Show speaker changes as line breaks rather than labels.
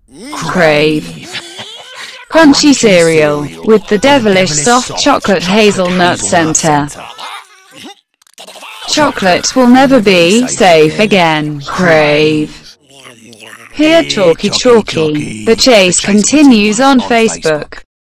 Krave. Crunchy cereal, with the devilish soft chocolate hazelnut center. Chocolate will never be safe again. Krave. Here Chalky. The chase continues on Facebook.